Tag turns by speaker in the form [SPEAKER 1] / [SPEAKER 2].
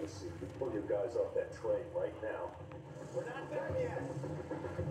[SPEAKER 1] to see you pull your guys off that train right now.
[SPEAKER 2] We're not done yet.